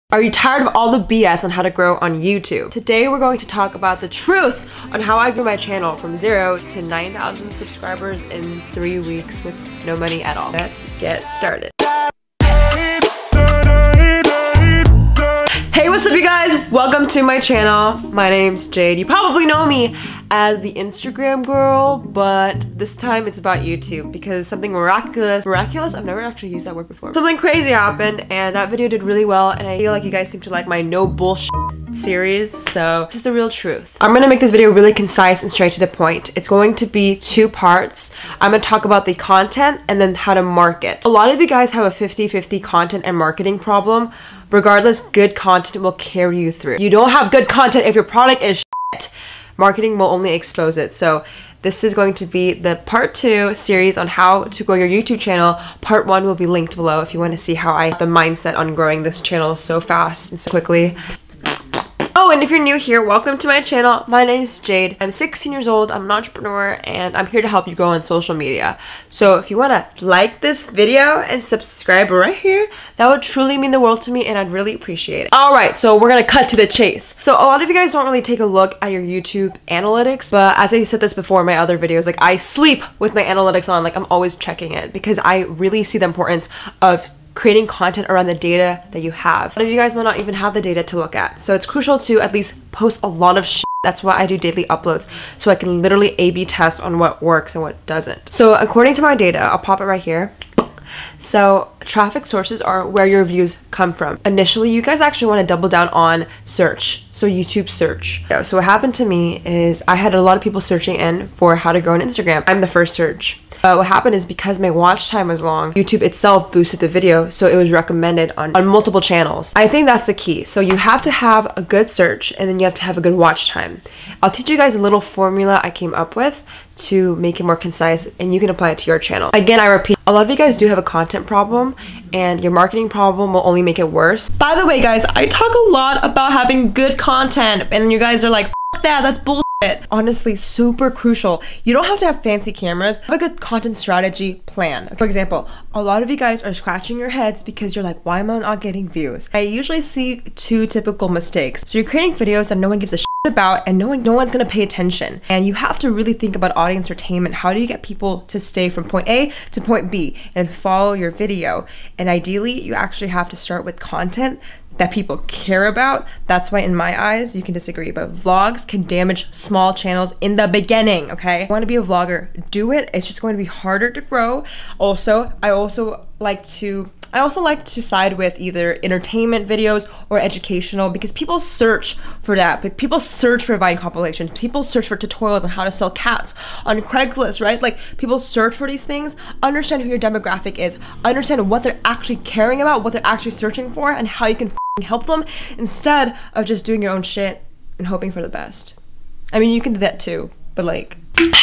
Are you tired of all the BS on how to grow on YouTube? Today we're going to talk about the truth on how I grew my channel from 0 to 9,000 subscribers in 3 weeks with no money at all. Let's get started. Hey, what's up you guys? Welcome to my channel. My name's Jade. You probably know me as the Instagram girl, but this time it's about YouTube because something miraculous, I've never actually used that word before. Something crazy happened and that video did really well, and I feel like you guys seem to like my no bullshit series, so it's just the real truth. I'm gonna make this video really concise and straight to the point. It's going to be 2 parts. I'm gonna talk about the content and then how to market. A lot of you guys have a 50-50 content and marketing problem. Regardless, good content will carry you through. You don't have good content if your product is shit. Marketing will only expose it. So this is going to be the part 2 series on how to grow your YouTube channel. Part 1 will be linked below if you want to see how I have the mindset on growing this channel so fast and so quickly. Oh, and if you're new here, welcome to my channel. My name is Jade. I'm 16 years old, I'm an entrepreneur, and I'm here to help you grow on social media. So if you want to like this video and subscribe right here, that would truly mean the world to me and I'd really appreciate it. Alright, so we're gonna cut to the chase. So a lot of you guys don't really take a look at your YouTube analytics, but as I said this before in my other videos, like I sleep with my analytics on, like I'm always checking it because I really see the importance of creating content around the data that you have. A lot of you guys might not even have the data to look at. So it's crucial to at least post a lot of shit. That's why I do daily uploads. So I can literally A/B test on what works and what doesn't. So according to my data, I'll pop it right here. So traffic sources are where your views come from. Initially, you guys actually want to double down on search. So YouTube search. So what happened to me is I had a lot of people searching in for how to grow on Instagram. I'm the first search. What happened is because my watch time was long, YouTube itself boosted the video, so it was recommended on multiple channels. I think that's the key. So you have to have a good search and then you have to have a good watch time. I'll teach you guys a little formula I came up with to make it more concise and you can apply it to your channel. Again, I repeat, a lot of you guys do have a content problem and your marketing problem will only make it worse. By the way guys, I talk a lot about having good content and you guys are like, F that's bullshit. Honestly, super crucial. You don't have to have fancy cameras. Have a good content strategy plan. For example, a lot of you guys are scratching your heads because you're like, why am I not getting views? I usually see 2 typical mistakes. So you're creating videos that no one gives a shit about and no one's gonna pay attention. And you have to really think about audience retainment. How do you get people to stay from point A to point B and follow your video? And ideally, you actually have to start with content that people care about. That's why in my eyes, you can disagree, but vlogs can damage small channels in the beginning, okay? If you want to be a vlogger, do it. It's just going to be harder to grow. Also, I also like to side with either entertainment videos or educational because people search for that. But people search for Vine compilations. People search for tutorials on how to sell cats on Craigslist, right? Like people search for these things. Understand who your demographic is. Understand what they're actually caring about, what they're actually searching for, and how you can help them instead of just doing your own shit and hoping for the best. I mean, you can do that too, but like...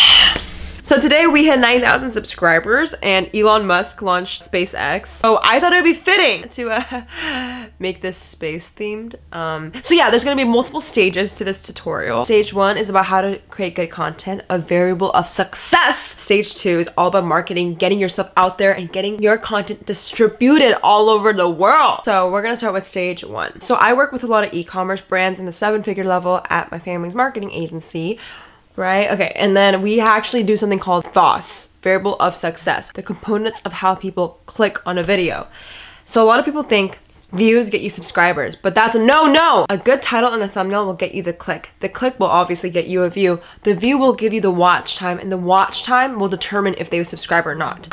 So today we had 9,000 subscribers and Elon Musk launched SpaceX. So I thought it would be fitting to make this space themed. So yeah, there's gonna be multiple stages to this tutorial. Stage 1 is about how to create good content, a variable of success. Stage 2 is all about marketing, getting yourself out there and getting your content distributed all over the world. So we're gonna start with stage 1. So I work with a lot of e-commerce brands in the 7-figure level at my family's marketing agency. Right? Okay, and then we actually do something called VOS, variable of success, the components of how people click on a video. So a lot of people think views get you subscribers, but that's a no. A good title and a thumbnail will get you the click. The click will obviously get you a view. The view will give you the watch time, and the watch time will determine if they will subscribe or not.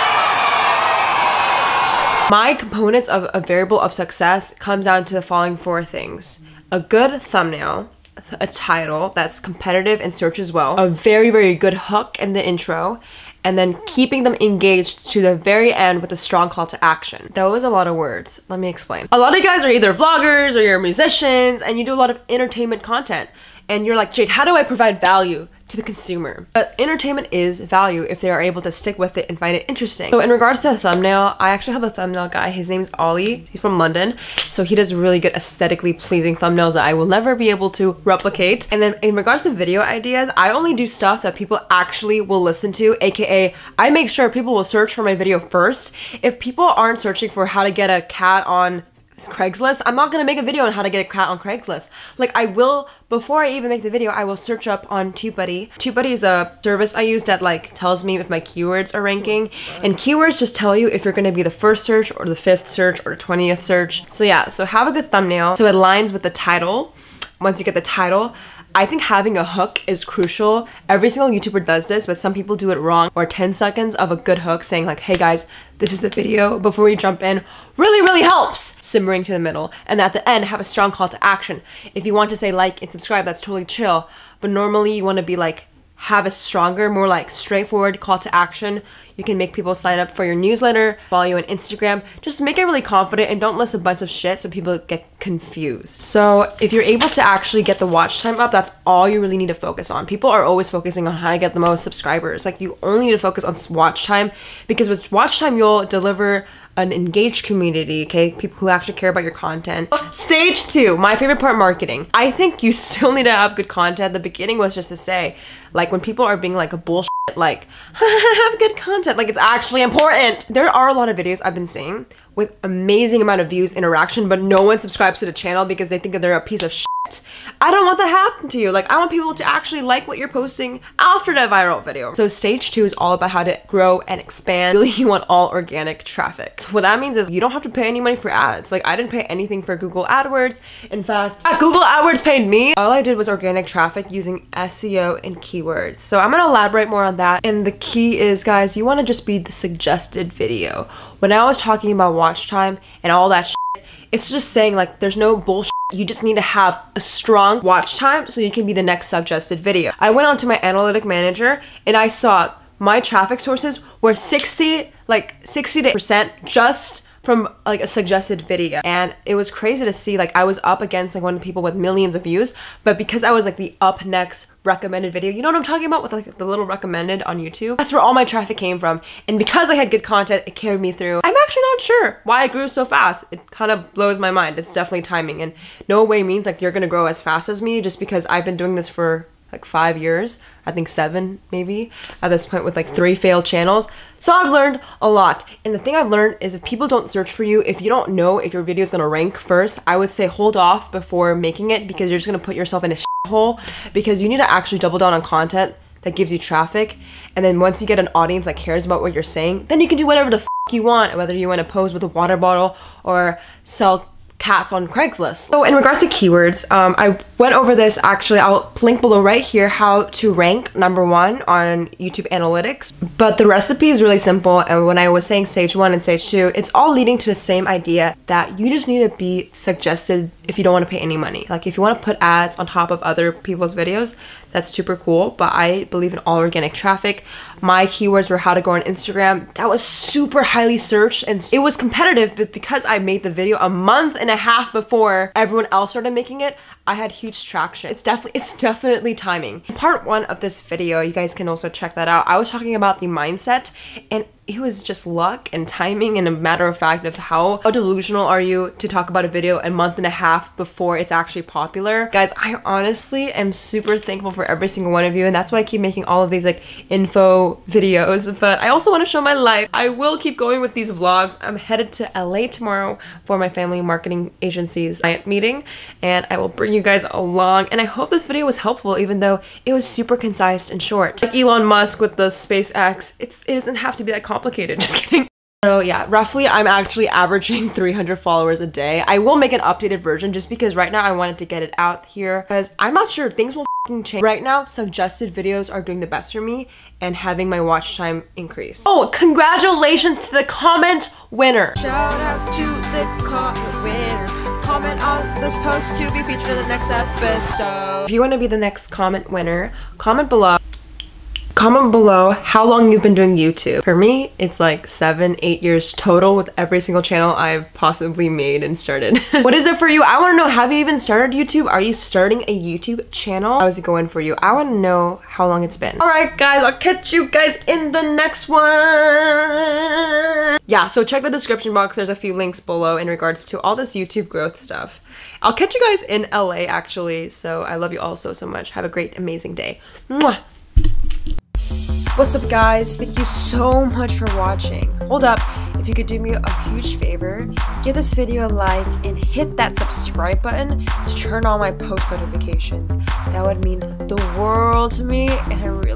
My components of a variable of success comes down to the following 4 things. A good thumbnail, a title that's competitive and searches well, a very good hook in the intro, and then keeping them engaged to the very end with a strong call to action. That was a lot of words. Let me explain. A lot of you guys are either vloggers or you're musicians and you do a lot of entertainment content. And you're like, Jade, how do I provide value to the consumer? But entertainment is value if they are able to stick with it and find it interesting. So in regards to a thumbnail, I actually have a thumbnail guy. His name is Ollie. He's from London. So he does really good aesthetically pleasing thumbnails that I will never be able to replicate. And then in regards to video ideas, I only do stuff that people actually will listen to, aka I make sure people will search for my video first. If people aren't searching for how to get a cat on Craigslist, I'm not gonna make a video on how to get a cat on Craigslist. Like I will, before I even make the video, I will search up on TubeBuddy. TubeBuddy is a service I use that like tells me if my keywords are ranking, and keywords just tell you if you're gonna be the first search or the 5th search or the 20th search. So yeah, so have a good thumbnail so it aligns with the title. Once you get the title, I think having a hook is crucial. Every single YouTuber does this, but some people do it wrong. Or 10 seconds of a good hook saying like, hey guys, this is the video before we jump in, really helps. Simmering to the middle. And at the end, have a strong call to action. If you want to say like and subscribe, that's totally chill. But normally you want to be like, have a stronger, more like straightforward call to action. You can make people sign up for your newsletter, follow you on Instagram. Just make it really confident and don't list a bunch of shit so people get confused. So if you're able to actually get the watch time up, that's all you really need to focus on. People are always focusing on how to get the most subscribers. Like you only need to focus on watch time, because with watch time, you'll deliver an engaged community, okay? People who actually care about your content. Stage 2, my favorite part, marketing. I think you still need to have good content. The beginning was just to say, like when people are being like a bullshit, like, have good content, like it's actually important. There are a lot of videos I've been seeing with amazing amount of views, interaction, but no one subscribes to the channel because they think that they're a piece of shit. I don't want that to happen to you. Like I want people to actually like what you're posting after the viral video. So stage 2 is all about how to grow and expand. Really, you want all organic traffic. So what that means is you don't have to pay any money for ads. Like I didn't pay anything for Google AdWords. In fact, Google AdWords paid me. All I did was organic traffic using SEO and keywords. So I'm gonna elaborate more on that. And the key is, guys, you wanna just be the suggested video. When I was talking about watch time and all that shit, it's just saying like there's no bullshit. You just need to have a strong watch time so you can be the next suggested video. I went on to my analytic manager and I saw my traffic sources were 60% just from like a suggested video, and it was crazy to see. Like I was up against like one of the people with millions of views, but because I was like the up next recommended video, you know what I'm talking about with like the little recommended on YouTube, that's where all my traffic came from. And because I had good content, it carried me through. I'm actually not sure why I grew so fast. It kind of blows my mind. It's definitely timing, and no way means like you're gonna grow as fast as me just because I've been doing this for like 5 years, I think 7 maybe at this point, with like 3 failed channels. So I've learned a lot. And the thing I've learned is if people don't search for you, if you don't know if your video is gonna rank first, I would say hold off before making it, because you're just gonna put yourself in a hole, because you need to actually double down on content that gives you traffic. And then once you get an audience that cares about what you're saying, then you can do whatever the you want, whether you want to pose with a water bottle or sell cats on Craigslist. So in regards to keywords, I went over this. Actually, I'll link below right here how to rank #1 on YouTube analytics, but the recipe is really simple. And when I was saying stage 1 and stage 2, it's all leading to the same idea that you just need to be suggested if you don't want to pay any money. Like if you want to put ads on top of other people's videos, that's super cool, but I believe in all organic traffic. My keywords were how to grow on Instagram. That was super highly searched, and it was competitive, but because I made the video a month and a half before everyone else started making it, I had huge traction. It's definitely timing. In part 1 of this video, you guys can also check that out. I was talking about the mindset, and it was just luck and timing and a matter of fact of how delusional are you to talk about a video a month and a half before it's actually popular. Guys, I honestly am super thankful for every single one of you, and that's why I keep making all of these like info videos, but I also want to show my life. I will keep going with these vlogs. I'm headed to LA tomorrow for my family marketing agency's client meeting, and I will bring you guys along, and I hope this video was helpful even though it was super concise and short. Like Elon Musk with the SpaceX, it doesn't have to be that complicated. Just kidding. So yeah, roughly I'm actually averaging 300 followers a day. I will make an updated version just because right now I wanted to get it out here because I'm not sure, things will change. Right now, suggested videos are doing the best for me and having my watch time increase. Oh, congratulations to the comment winner. Shout out to the comment winner. Comment on this post to be featured in the next episode. If you want to be the next comment winner, comment below. Comment below how long you've been doing YouTube. For me, it's like 7-8 years total with every single channel I've possibly made and started. What is it for you? I want to know, have you even started YouTube? Are you starting a YouTube channel? How's it going for you? I want to know how long it's been. Alright guys, I'll catch you guys in the next one. Yeah, so check the description box. There's a few links below in regards to all this YouTube growth stuff. I'll catch you guys in LA actually, so I love you all so much. Have a great, amazing day. Mwah! What's up guys? Thank you so much for watching. Hold up, if you could do me a huge favor, give this video a like and hit that subscribe button to turn on my post notifications. That would mean the world to me, and I really